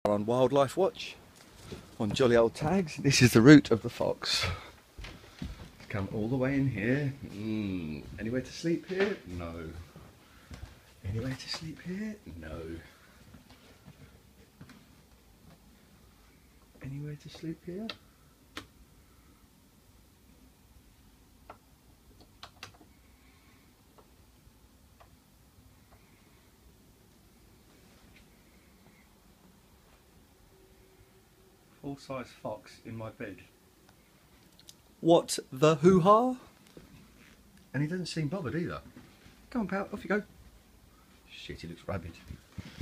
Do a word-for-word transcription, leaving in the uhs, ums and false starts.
On Wildlife Watch, on jolly old tags. This is the route of the fox. Come all the way in here. Mm. Anywhere to sleep here? No. Anywhere to sleep here? No. Anywhere to sleep here? Full-size fox in my bed. What the hoo-ha? And he doesn't seem bothered either. Come on, pal, off you go. Shit, he looks rabid.